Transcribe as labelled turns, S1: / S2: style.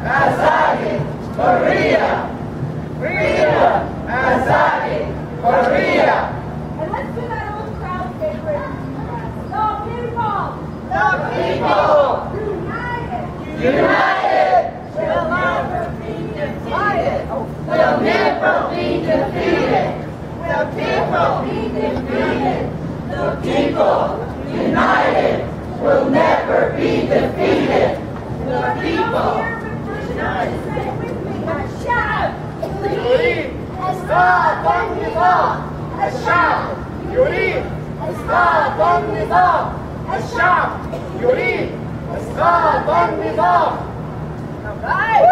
S1: أساعد حرية. Freedom, أساعد حرية.
S2: And let's do that old crowd favorite. The people.
S1: The people.
S2: United.
S1: United. Will never be defeated. Will never be defeated. The people be defeated. The people united will never be defeated. The people united.
S2: Say it with me. الشعب
S1: يريد إسقاط النظام. الشعب يريد إسقاط النظام. الشعب يريد إسقاط النظام.